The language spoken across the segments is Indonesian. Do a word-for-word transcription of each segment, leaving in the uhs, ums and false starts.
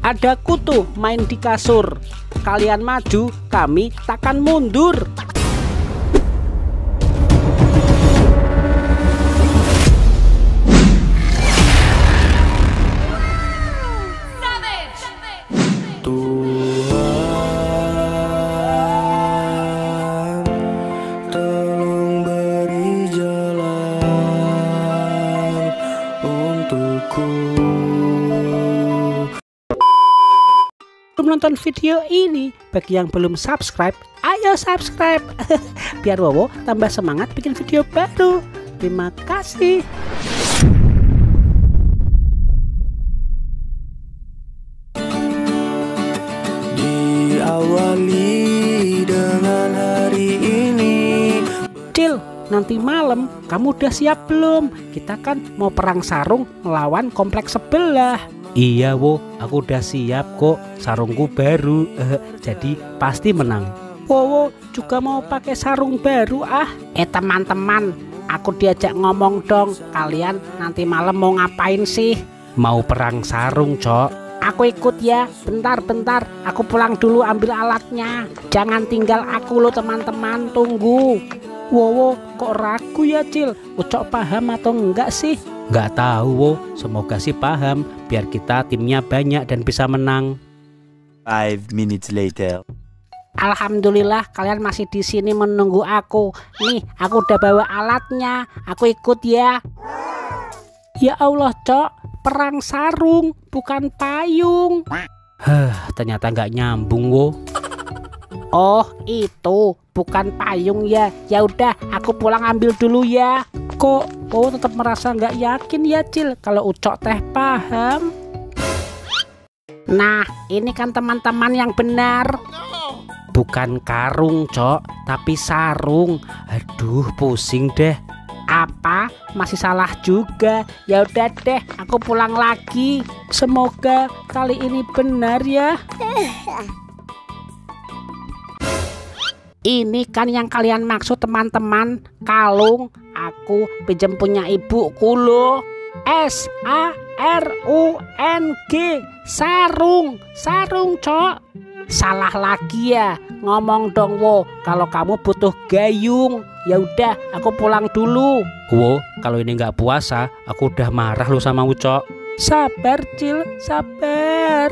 Ada kutu main di kasur. Kalian maju, kami takkan mundur. Menonton video ini, bagi yang belum subscribe, ayo subscribe biar Wowo tambah semangat bikin video baru. Terima kasih. Diawali dengan hari ini. Cil, nanti malam kamu udah siap belum? Kita kan mau perang sarung melawan kompleks sebelah. Iya Wo, aku udah siap kok. Sarungku baru, eh, jadi pasti menang. Wowo juga mau pakai sarung baru ah. Eh teman-teman, aku diajak ngomong dong. Kalian nanti malam mau ngapain sih? Mau perang sarung, Cok. Aku ikut ya. Bentar-bentar, aku pulang dulu ambil alatnya. Jangan tinggal aku loh teman-teman, tunggu. Wowo kok ragu ya Cil? Ucok paham atau enggak sih? Nggak tahu Wo, semoga sih paham biar kita timnya banyak dan bisa menang. Five minutes later. Alhamdulillah kalian masih di sini menunggu aku. Nih, aku udah bawa alatnya. Aku ikut ya. Ya Allah, Cok, perang sarung bukan payung. Hah, ternyata nggak nyambung Wo. Oh, itu bukan payung ya. Ya udah, aku pulang ambil dulu ya. Kok oh tetap merasa nggak yakin ya Cil kalau Ucok teh paham? Nah, ini kan teman-teman yang benar. Bukan karung, Cok, tapi sarung. Aduh, pusing deh. Apa? Masih salah juga. Ya udah deh, aku pulang lagi. Semoga kali ini benar ya. Ini kan yang kalian maksud teman-teman, kalung. Aku pinjam punya ibuku loh. S A R U N G, sarung, sarung Cok. Salah lagi ya, ngomong dong Wo. Kalau kamu butuh gayung, ya udah aku pulang dulu. Wo, kalau ini nggak puasa, aku udah marah loh sama Ucok. Sabar Cil, sabar.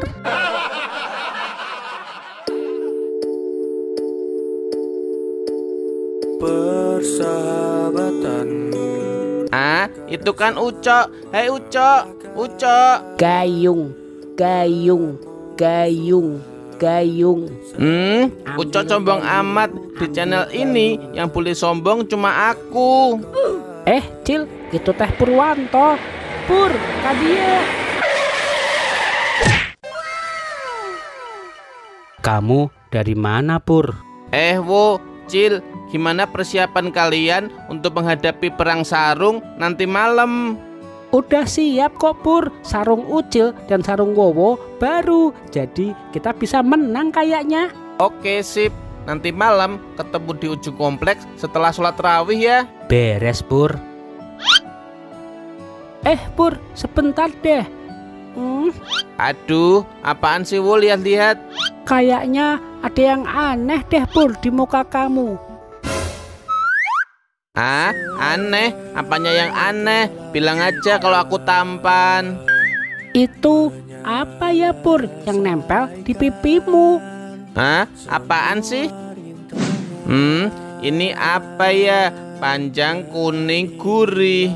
Persahabatan. Ah, itu kan Ucok. Hei Ucok, Ucok. Gayung, gayung, gayung, gayung. Hmm, Ucok sombong amat. Di channel ini yang boleh sombong cuma aku. Eh, Cil, itu Teh Purwanto. Pur, kadia. Kamu dari mana, Pur? Eh, Wo, Cil, gimana persiapan kalian untuk menghadapi perang sarung nanti malam? Udah siap kok Pur, sarung Ucil dan sarung Wowo baru. Jadi kita bisa menang kayaknya. Oke sip, nanti malam ketemu di ujung kompleks setelah sholat tarawih ya. Beres Pur. Eh Pur, sebentar deh. Hmm. Aduh, apaan sih Wo, lihat-lihat. Kayaknya ada yang aneh deh Pur di muka kamu. Ah, aneh? Apanya yang aneh? Bilang aja kalau aku tampan. Itu apa ya Pur yang nempel di pipimu? Hah? Apaan sih? Hmm, ini apa ya? Panjang, kuning, gurih.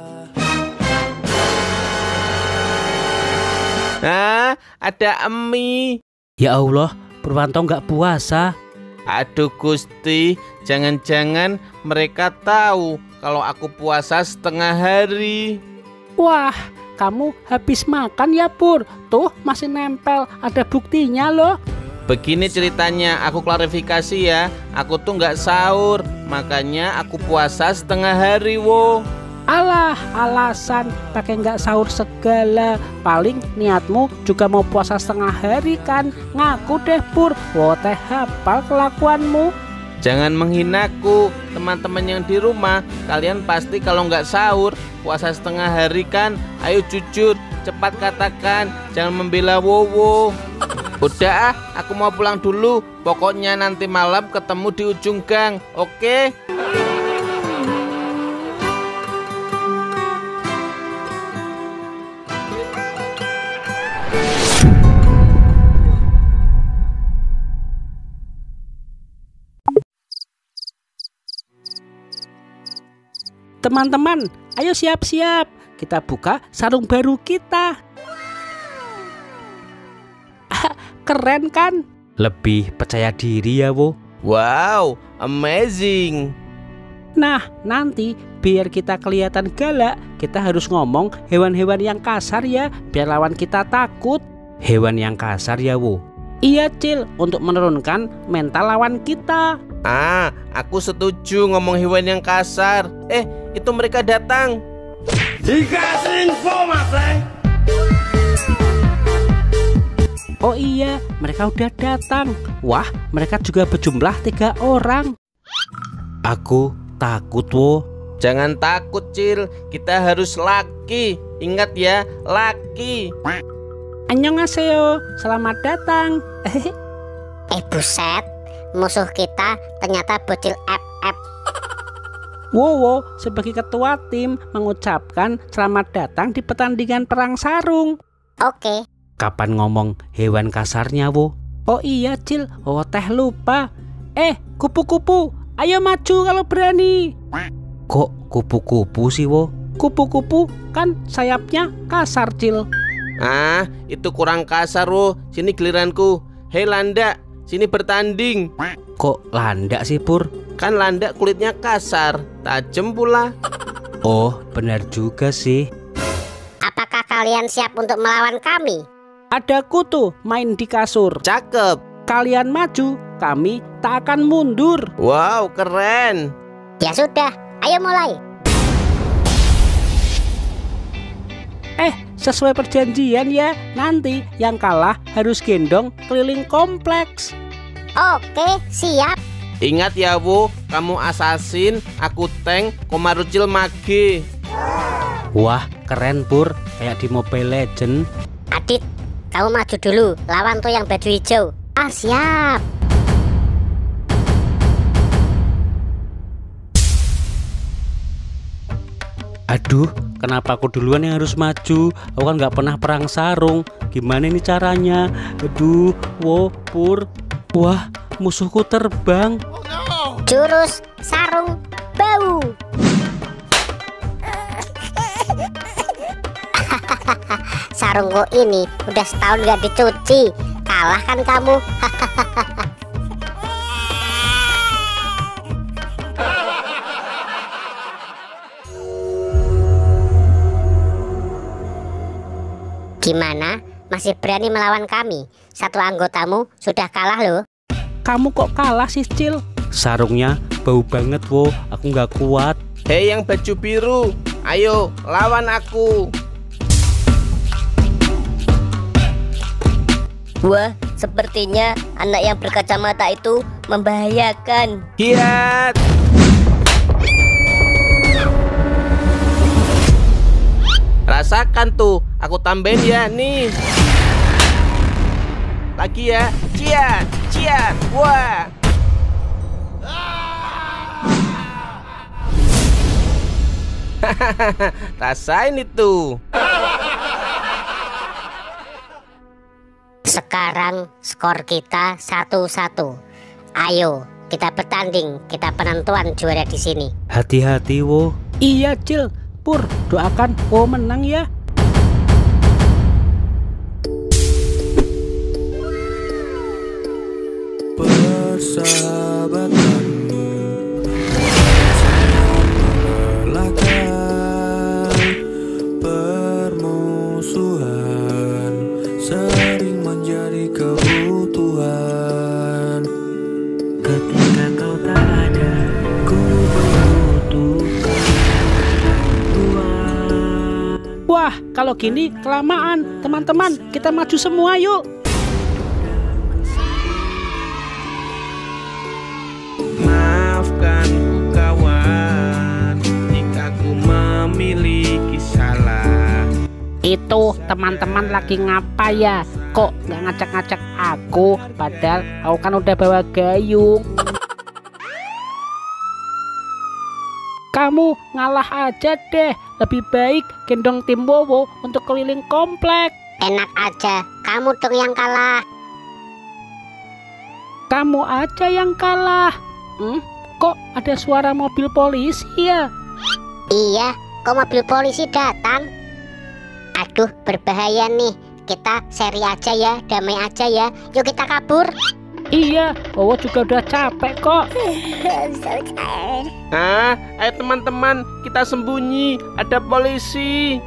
Hah? Ada mie. Ya Allah, Purwanto nggak puasa. Aduh Gusti, jangan-jangan mereka tahu kalau aku puasa setengah hari. Wah, kamu habis makan ya Pur? Tuh masih nempel, ada buktinya loh. Begini ceritanya, aku klarifikasi ya. Aku tuh nggak sahur, makanya aku puasa setengah hari Wo. Alah, alasan pakai nggak sahur segala. Paling niatmu juga mau puasa setengah hari kan? Ngaku deh Pur, wo teh hafal kelakuanmu. Jangan menghinaku, teman-teman yang di rumah. Kalian pasti kalau nggak sahur, puasa setengah hari kan? Ayo jujur, cepat katakan, jangan membela Wowo. Udah ah, aku mau pulang dulu. Pokoknya nanti malam ketemu di ujung gang, oke? Teman-teman, ayo siap-siap. Kita buka sarung baru kita. Keren kan? Lebih percaya diri ya, Wo. Wow, amazing. Nah, nanti biar kita kelihatan galak, kita harus ngomong hewan-hewan yang kasar ya, biar lawan kita takut. Hewan yang kasar ya, Wo. Iya, Cil, untuk menurunkan mental lawan kita. Ah, aku setuju ngomong hewan yang kasar. Eh, itu mereka datang. Dikasih info, Mas. Oh iya, mereka udah datang. Wah, mereka juga berjumlah tiga orang. Aku takut, Wo. Jangan takut, Cil. Kita harus laki. Ingat ya, laki. Annyeonghaseyo, selamat datang. Eh buset, musuh kita ternyata bocil F F. Wowo sebagai ketua tim mengucapkan selamat datang di pertandingan perang sarung. Oke. Kapan ngomong hewan kasarnya, Wo? Oh iya, Cil, Wowo teh lupa. Eh, kupu-kupu, ayo maju kalau berani. Kok kupu-kupu sih, Wo? Kupu-kupu kan sayapnya kasar, Cil. Ah, itu kurang kasar, Wo. Sini giliranku. Hei Landak, sini bertanding. Kok Landak sih, Pur? Kan Landak kulitnya kasar, tajam pula. Oh, benar juga sih. Apakah kalian siap untuk melawan kami? Ada kutu main di kasur. Cakep. Kalian maju, kami tak akan mundur. Wow, keren. Ya sudah, ayo mulai. Eh, sesuai perjanjian ya, nanti yang kalah harus gendong keliling kompleks. Oke, siap. Ingat ya, Wo, kamu assassin, aku tank, Komarucil mage. Wah, keren, Pur, kayak di Mobile Legend. Adit, kamu maju dulu, lawan tuh yang baju hijau. Ah, siap. Aduh, kenapa aku duluan yang harus maju? Aku kan nggak pernah perang sarung. Gimana ini caranya? Aduh, Wo, Pur. Wah, musuhku terbang. Jurus sarung bau. Sarungku ini udah setahun gak dicuci. Kalah kan kamu? Gimana? Masih berani melawan kami? Satu anggotamu sudah kalah loh. Kamu kok kalah sih, Cil? Sarungnya bau banget, Wo. Aku nggak kuat. Hei yang baju biru, ayo lawan aku. Wah, sepertinya anak yang berkacamata itu membahayakan. Giat. Rasakan tuh, aku tambahin ya, nih. Lagi ya, ciat, ciat, wah. Rasain itu. Sekarang skor kita satu satu. Ayo, kita bertanding, kita penentuan juara di sini. Hati-hati, Wo. Iya, Cil. Pur, doakan Wo menang ya. Persahabatan melelahkan, permusuhan sering menjadi kebutuhan. Ketika kau tak ada, ku membutuhkan. Wah, kalau gini kelamaan. Teman-teman, kita maju semua yuk. Maafkan ku kawan, jika ku memiliki salah. Itu teman-teman lagi ngapa ya? Kok nggak ngajak-ngajak aku? Padahal aku kan udah bawa gayung. Kamu ngalah aja deh. Lebih baik gendong tim Wowo untuk keliling komplek. Enak aja, kamu dong yang kalah. Kamu aja yang kalah. Hmm? Kok ada suara mobil polisi ya? Iya, kok mobil polisi datang? Aduh, berbahaya nih. Kita seri aja ya, damai aja ya. Yuk kita kabur. Iya, Wowo juga udah capek kok. Ah, ayo teman-teman, kita sembunyi. Ada polisi.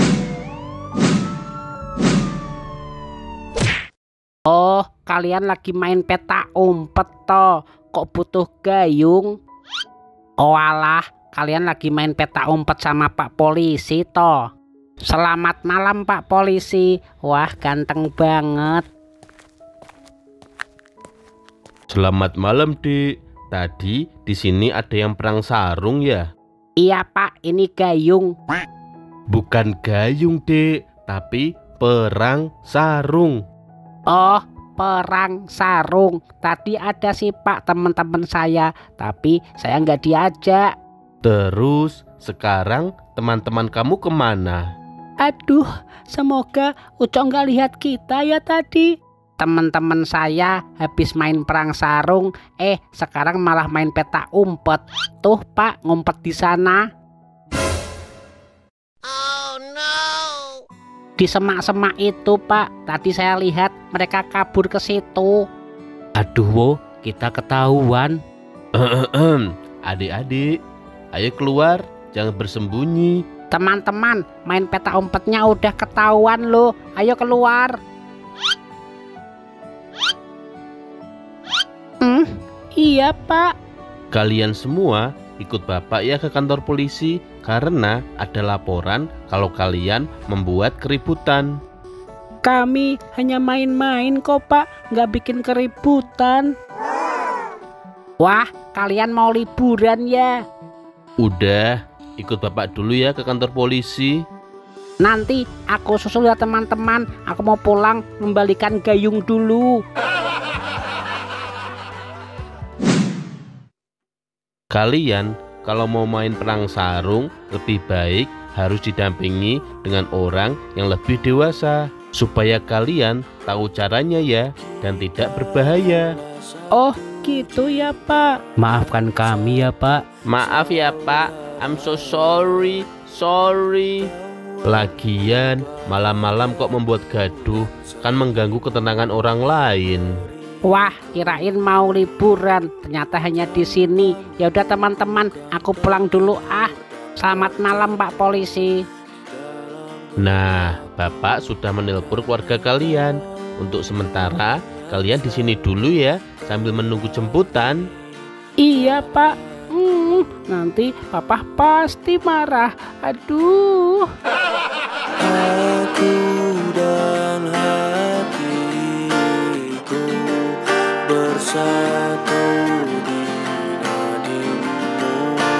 Oh, kalian lagi main peta umpet toh. Kok butuh gayung? Oh alah, kalian lagi main peta umpet sama Pak Polisi toh. Selamat malam Pak Polisi. Wah, ganteng banget. Selamat malam, Dik. Tadi di sini ada yang perang sarung ya? Iya Pak, ini gayung. Bukan gayung, Dik, tapi perang sarung. Oh, perang sarung. Tadi ada sih Pak teman-teman saya, tapi saya nggak diajak. Terus sekarang teman-teman kamu kemana? Aduh, semoga Ucok nggak lihat kita ya tadi. Teman-teman saya habis main perang sarung, eh sekarang malah main peta umpet. Tuh Pak, ngumpet di sana. Oh no. Di semak-semak itu Pak, tadi saya lihat mereka kabur ke situ. Aduh, Wo, kita ketahuan. Adik-adik, ayo keluar, jangan bersembunyi. Teman-teman, main peta umpetnya udah ketahuan loh. Ayo keluar. Hmm, iya Pak. Kalian semua ikut Bapak ya ke kantor polisi karena ada laporan kalau kalian membuat keributan. Kami hanya main-main kok Pak, nggak bikin keributan. Wah, kalian mau liburan ya? Udah, ikut Bapak dulu ya ke kantor polisi. Nanti aku susul ya teman-teman. Aku mau pulang membalikan gayung dulu. Kalian kalau mau main perang sarung lebih baik harus didampingi dengan orang yang lebih dewasa supaya kalian tahu caranya ya dan tidak berbahaya. Oh gitu ya Pak. Maafkan kami ya Pak. Maaf ya Pak, I'm so sorry, sorry. Lagian malam-malam kok membuat gaduh, kan mengganggu ketenangan orang lain. Wah, kirain mau liburan, ternyata hanya di sini. Ya udah teman-teman, aku pulang dulu ah. Selamat malam Pak Polisi. Nah, Bapak sudah menelpon keluarga kalian. Untuk sementara, kalian di sini dulu ya, sambil menunggu jemputan. Iya Pak. Hmm, nanti Papa pasti marah. Aduh. Aku dan hatiku bersatu di nadimu.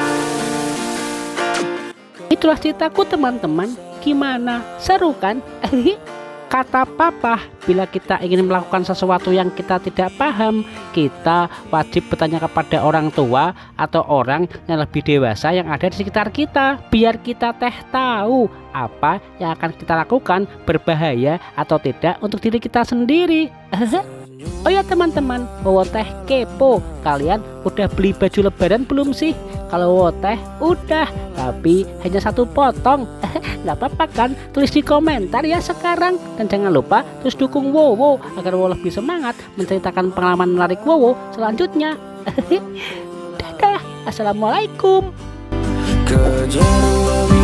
Itulah ceritaku teman-teman. Gimana? Seru kan? Kata Papa, bila kita ingin melakukan sesuatu yang kita tidak paham, kita wajib bertanya kepada orang tua atau orang yang lebih dewasa yang ada di sekitar kita, biar kita teh tahu apa yang akan kita lakukan berbahaya atau tidak untuk diri kita sendiri. Oh ya teman-teman, Wowo teh kepo, kalian udah beli baju lebaran belum sih? Kalau Wowo teh udah, tapi hanya satu potong. Nggak apa-apa kan? Tulis di komentar ya sekarang. Dan jangan lupa terus dukung Wowo agar Wowo lebih semangat menceritakan pengalaman menarik Wowo selanjutnya. Dadah, assalamualaikum. Kejar